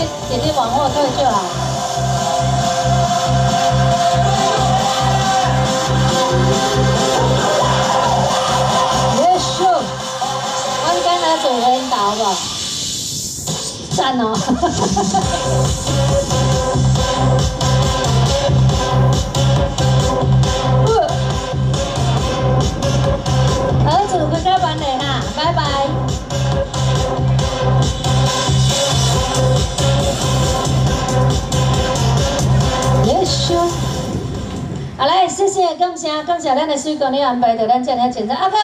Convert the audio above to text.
姐姐往后退就好。Yes， 我们刚才做引导吧，赞哦！儿子回家班的哈，拜拜。Yes， 好嘞，谢谢，感谢咱的水哥，你安排着咱这样简单。